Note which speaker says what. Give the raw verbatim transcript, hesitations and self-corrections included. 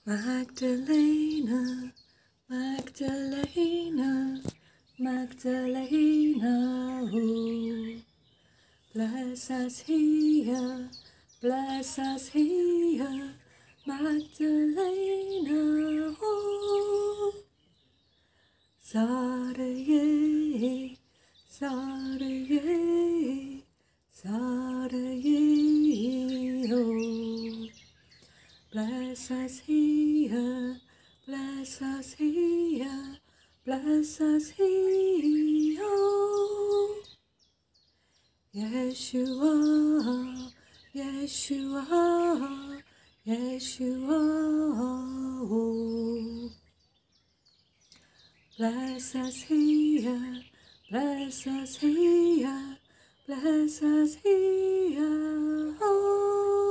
Speaker 1: Magdalena, Magdalena, Magdalena, oh, bless us here, bless us here, Magdalena, oh, Zaraye, Zaraye, Zaraye, oh. Bless us here, bless us here, bless us here, oh. Yeshua, Yeshua, Yeshua, oh. Bless us here, bless us here, bless us here, oh.